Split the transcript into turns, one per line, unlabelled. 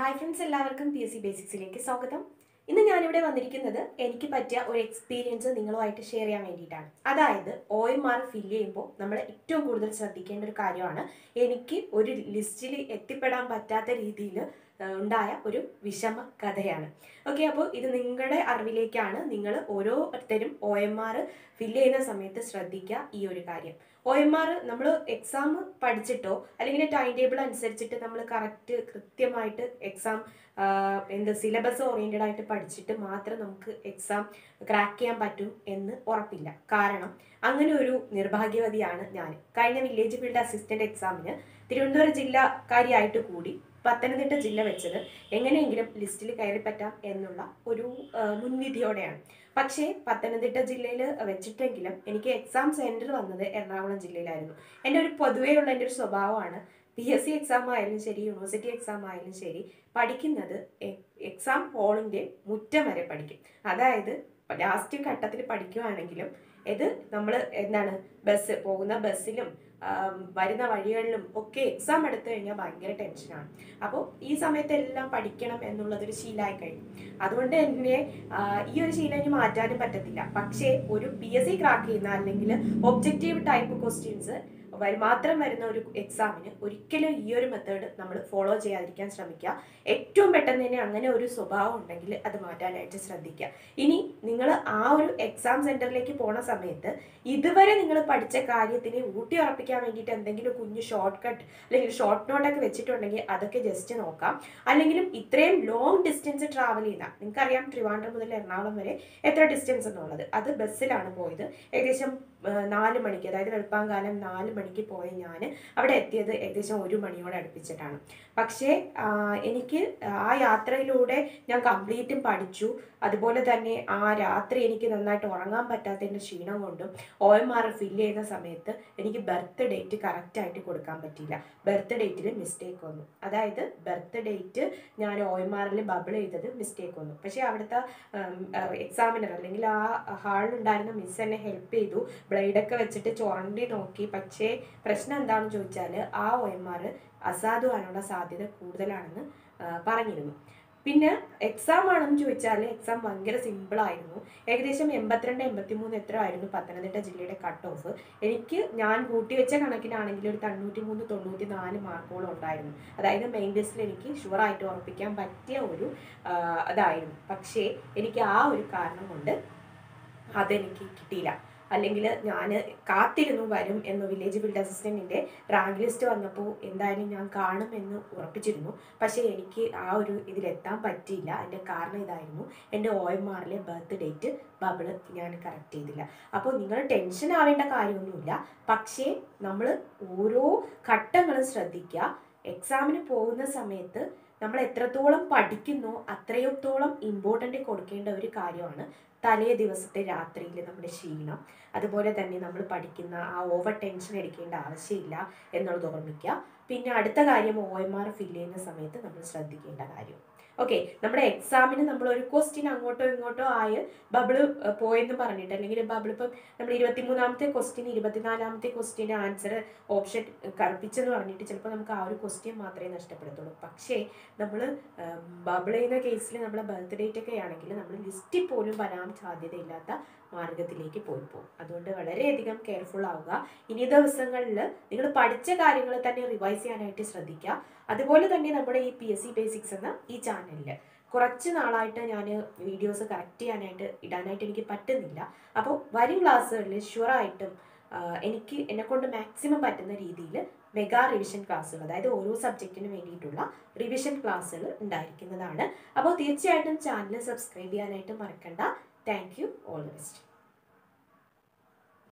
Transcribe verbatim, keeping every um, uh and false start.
Hi friends, എല്ലാവർക്കും P S C ബേസിക്സിലേക്ക് സ്വാഗതം. ഇന്ന് ഞാനിവിടെ വന്നിരിക്കുന്നത് എനിക്ക് പറ്റിയ ഒരു എക്സ്പീരിയൻസ് നിങ്ങളുമായിട്ട് ഷെയർ ചെയ്യാൻ വേണ്ടിയിട്ടാണ്. അതായത് ഒ എം ആർ ഫില്ല് ചെയ്യുമ്പോൾ നമ്മൾ ഏറ്റവും കൂടുതൽ ശ്രദ്ധിക്കേണ്ട ഒരു കാര്യമാണ് എനിക്ക് ഒരു ലിസ്റ്റിൽ എത്തിപ്പെടാൻ പറ്റാത്ത രീതിയിൽ ഉണ്ടായ ഒരു വിഷമ കഥയാണ്. ഓക്കെ, അപ്പോൾ ഇത് നിങ്ങളുടെ അറിവിലേക്കാണ്. നിങ്ങൾ ഓരോരുത്തരും ഒ എം ആർ ഫില്ല് ചെയ്യുന്ന സമയത്ത് ശ്രദ്ധിക്കുക ഈ ഒരു കാര്യം. ഒ എം ആർ നമ്മൾ എക്സാം പഠിച്ചിട്ടോ അല്ലെങ്കിൽ ടൈം ടേബിൾ അനുസരിച്ചിട്ട് നമ്മൾ കറക്റ്റ് കൃത്യമായിട്ട് എക്സാം എന്ത് സിലബസ് ഓറിയൻറ്റഡ് ആയിട്ട് പഠിച്ചിട്ട് മാത്രം നമുക്ക് എക്സാം ക്രാക്ക് ചെയ്യാൻ പറ്റും എന്ന് ഉറപ്പില്ല. കാരണം അങ്ങനെ ഒരു നിർഭാഗ്യവതിയാണ് ഞാൻ. കഴിഞ്ഞ വില്ലേജ് ഫീൽഡ് അസിസ്റ്റന്റ് എക്സാമിന് തിരുവനന്തപുരം ജില്ലക്കാരിയായിട്ട് കൂടി പത്തനംതിട്ട ജില്ല വെച്ചത് എങ്ങനെയെങ്കിലും ലിസ്റ്റിൽ കയറി പറ്റാം എന്നുള്ള ഒരു മുൻവിധിയോടെയാണ്. പക്ഷേ പത്തനംതിട്ട ജില്ലയിൽ വെച്ചിട്ടെങ്കിലും എനിക്ക് എക്സാം സെൻറ്റർ വന്നത് എറണാകുളം ജില്ലയിലായിരുന്നു. എൻ്റെ ഒരു പൊതുവെയുള്ള എൻ്റെ ഒരു സ്വഭാവമാണ്, പി എസ് സി എക്സാം ആയാലും ശരി യൂണിവേഴ്സിറ്റി എക്സാം ആയാലും ശരി പഠിക്കുന്നത് എക്സാം ഹോളിൻ്റെ മുറ്റം വരെ പഠിക്കും. അതായത് ലാസ്റ്റ് ഘട്ടത്തിൽ പഠിക്കുകയാണെങ്കിലും ഇത് നമ്മൾ എന്താണ് ബസ് പോകുന്ന ബസ്സിലും വരുന്ന വഴികളിലും ഒക്കെ എക്സാം എടുത്തു കഴിഞ്ഞാൽ ഭയങ്കര ടെൻഷനാണ്. അപ്പോൾ ഈ സമയത്തെല്ലാം പഠിക്കണം എന്നുള്ളതൊരു ശീലമായി കഴിഞ്ഞു. അതുകൊണ്ട് തന്നെ ഈ ഒരു ശീലം ഇനി മാറ്റാനും പറ്റത്തില്ല. പക്ഷേ ഒരു പി എസ് സി ക്രാക്ക് ചെയ്യുന്ന അല്ലെങ്കിൽ ഒബ്ജക്റ്റീവ് ടൈപ്പ് ക്വസ്റ്റ്യൻസ് മാത്രം വരുന്ന ഒരു എക്സാമിന് ഒരിക്കലും ഈ ഒരു മെത്തേഡ് നമ്മൾ ഫോളോ ചെയ്യാതിരിക്കാൻ ശ്രമിക്കുക. ഏറ്റവും പെട്ടെന്ന് തന്നെ അങ്ങനെ ഒരു സ്വഭാവം ഉണ്ടെങ്കിൽ അത് മാറ്റാനായിട്ട് ശ്രദ്ധിക്കുക. ഇനി നിങ്ങൾ ആ ഒരു എക്സാം സെൻറ്ററിലേക്ക് പോണ സമയത്ത് ഇതുവരെ നിങ്ങൾ പഠിച്ച കാര്യത്തിനെ ഊട്ടി ഉറപ്പിക്കാൻ വേണ്ടിയിട്ട് എന്തെങ്കിലും കുഞ്ഞു ഷോർട്ട് കട്ട് അല്ലെങ്കിൽ ഷോർട്ട് നോട്ടൊക്കെ വെച്ചിട്ടുണ്ടെങ്കിൽ അതൊക്കെ ജസ്റ്റ് നോക്കാം. അല്ലെങ്കിലും ഇത്രയും ലോങ് ഡിസ്റ്റൻസ് ട്രാവൽ ചെയ്താൽ നിങ്ങൾക്കറിയാം ട്രിവാൻഡ്രം മുതൽ എറണാകുളം വരെ എത്ര ഡിസ്റ്റൻസ് എന്നുള്ളത്. അത് ബസ്സിലാണ് പോയത്. ഏകദേശം നാല് മണിക്ക്, അതായത് വെളുപ്പാങ്കാലം നാല് മണിക്ക് പോയ ഞാൻ അവിടെ എത്തിയത് ഏകദേശം ഒരു മണിയോടെ അടുപ്പിച്ചിട്ടാണ്. പക്ഷേ എനിക്ക് ആ യാത്രയിലൂടെ ഞാൻ കംപ്ലീറ്റും പഠിച്ചു. അതുപോലെ തന്നെ ആ രാത്രി എനിക്ക് നന്നായിട്ട് ഉറങ്ങാൻ പറ്റാത്തതിൻ്റെ ക്ഷീണം കൊണ്ടും ഒ എം ആർ ഫില്ല് ചെയ്യുന്ന സമയത്ത് എനിക്ക് ബർത്ത് ഡേറ്റ് കറക്റ്റായിട്ട് കൊടുക്കാൻ പറ്റിയില്ല. ബർത്ത് ഡേറ്റിൽ മിസ്റ്റേക്ക് വന്നു. അതായത് ബർത്ത് ഡേറ്റ് ഞാൻ ഒ എം ആറിൽ ബബിൾ ചെയ്തത് മിസ്റ്റേക്ക് വന്നു. പക്ഷേ അവിടുത്തെ എക്സാമിനർ അല്ലെങ്കിൽ ആ ഹാളിലുണ്ടായിരുന്ന മിസ് എന്നെ ഹെൽപ്പ് ചെയ്തു. ബ്ലേഡൊക്കെ വെച്ചിട്ട് ചുരണ്ടി നോക്കി. പക്ഷേ പ്രശ്നം എന്താണെന്ന് ചോദിച്ചാൽ ആ ഒ എം ആർ അസാധുവാനുള്ള സാധ്യത കൂടുതലാണെന്ന് പറഞ്ഞിരുന്നു. പിന്നെ എക്സാം ആണെന്ന് ചോദിച്ചാൽ എക്സാം ഭയങ്കര സിമ്പിളായിരുന്നു. ഏകദേശം എൺപത്തിരണ്ട് എൺപത്തി മൂന്ന് എത്ര ആയിരുന്നു പത്തനംതിട്ട ജില്ലയുടെ കട്ട് ഓഫ്. എനിക്ക് ഞാൻ കൂട്ടിവെച്ച കണക്കിനാണെങ്കിൽ ഒരു തൊണ്ണൂറ്റി മൂന്ന് തൊണ്ണൂറ്റി നാല് മാർക്കോളം ഉണ്ടായിരുന്നു. അതായത് മെയിൻ ലിസ്റ്റിൽ എനിക്ക് ഷുവറായിട്ട് ഉറപ്പിക്കാൻ പറ്റിയ ഒരു അതായിരുന്നു. പക്ഷേ എനിക്ക് ആ ഒരു കാരണം കൊണ്ട് അതെനിക്ക് കിട്ടിയില്ല. അല്ലെങ്കിൽ ഞാൻ കാത്തിരുന്നു വരും എന്ന്. വില്ലേജ് ഫീൽഡ് അസിസ്റ്റൻറ്റിൻ്റെ റാങ്ക് ലിസ്റ്റ് വന്നപ്പോൾ എന്തായാലും ഞാൻ കാണുമെന്ന് ഉറപ്പിച്ചിരുന്നു. പക്ഷേ എനിക്ക് ആ ഒരു ഇതിലെത്താൻ പറ്റിയില്ല. അതിൻ്റെ കാരണം ഇതായിരുന്നു, എൻ്റെ ഒ എം ആറിലെ ബർത്ത് ഡേറ്റ് ബബിള് ഞാൻ കറക്റ്റ് ചെയ്തില്ല. അപ്പോൾ നിങ്ങൾ ടെൻഷൻ ആവേണ്ട കാര്യമൊന്നുമില്ല. പക്ഷേ നമ്മൾ ഓരോ ഘട്ടങ്ങളും ശ്രദ്ധിക്കുക. എക്സാമിന് പോകുന്ന സമയത്ത് നമ്മൾ എത്രത്തോളം പഠിക്കുന്നോ അത്രയോത്തോളം ഇമ്പോർട്ടൻ്റ് കൊടുക്കേണ്ട ഒരു കാര്യമാണ് തലേ ദിവസത്തെ രാത്രിയിൽ നമ്മുടെ ക്ഷീണം. അതുപോലെ തന്നെ നമ്മൾ പഠിക്കുന്ന ആ ഓവർ ടെൻഷൻ എടുക്കേണ്ട ആവശ്യമില്ല എന്നുള്ളത് ഓർമ്മിക്കുക. പിന്നെ അടുത്ത കാര്യം, ഒ എം ആർ ഫില്ല് ചെയ്യുന്ന സമയത്ത് നമ്മൾ ശ്രദ്ധിക്കേണ്ട കാര്യം, ഓക്കെ, നമ്മുടെ എക്സാമിന് നമ്മൾ ഒരു ക്വസ്റ്റ്യൻ അങ്ങോട്ടോ ഇങ്ങോട്ടോ ആയി ബബിള് പോയെന്ന് പറഞ്ഞിട്ട്, അല്ലെങ്കിൽ ബബിൾ ഇപ്പം നമ്മൾ ഇരുപത്തിമൂന്നാമത്തെ ക്വസ്റ്റ്യൻ ഇരുപത്തിനാലാമത്തെ ക്വസ്റ്റ്യൻ്റെ ആൻസർ ഓപ്ഷൻ കറുപ്പിച്ചെന്ന് പറഞ്ഞിട്ട് ചിലപ്പോൾ നമുക്ക് ആ ഒരു ക്വസ്റ്റ്യൻ മാത്രമേ നഷ്ടപ്പെടുത്തുള്ളൂ. പക്ഷേ നമ്മൾ ബബിൾ ചെയ്യുന്ന കേസിൽ നമ്മളെ ബർത്ത് ഡേറ്റ് ഒക്കെ ആണെങ്കിൽ നമ്മൾ ലിസ്റ്റിൽ പോലും വരാൻ സാധ്യതയില്ലാത്ത മാർഗത്തിലേക്ക് പോയി പോകും. അതുകൊണ്ട് വളരെയധികം കെയർഫുൾ ആവുക. ഇനി ദിവസങ്ങളിൽ നിങ്ങൾ പഠിച്ച കാര്യങ്ങൾ തന്നെ റിവൈസ് ചെയ്യാനായിട്ട് ശ്രദ്ധിക്കുക. അതുപോലെ തന്നെ നമ്മുടെ ഈ പി എസ് സി ബേസിക്സ് എന്ന ഈ ചാനലിൽ കുറച്ച് നാളായിട്ട് ഞാൻ വീഡിയോസ് കറക്റ്റ് ചെയ്യാനായിട്ട് ഇടാനായിട്ട് എനിക്ക് പറ്റുന്നില്ല. അപ്പോൾ വരും ക്ലാസ്സുകളിൽ ഷുവറായിട്ടും എനിക്ക് എന്നെക്കൊണ്ട് മാക്സിമം പറ്റുന്ന രീതിയിൽ മെഗാ റിവിഷൻ ക്ലാസ്സുകൾ, അതായത് ഓരോ സബ്ജക്റ്റിനും വേണ്ടിയിട്ടുള്ള റിവിഷൻ ക്ലാസ്സുകൾ ഉണ്ടായിരിക്കുന്നതാണ്. അപ്പോൾ തീർച്ചയായിട്ടും ചാനൽ സബ്സ്ക്രൈബ് ചെയ്യാനായിട്ട് മറക്കണ്ട. Thank you. All the best.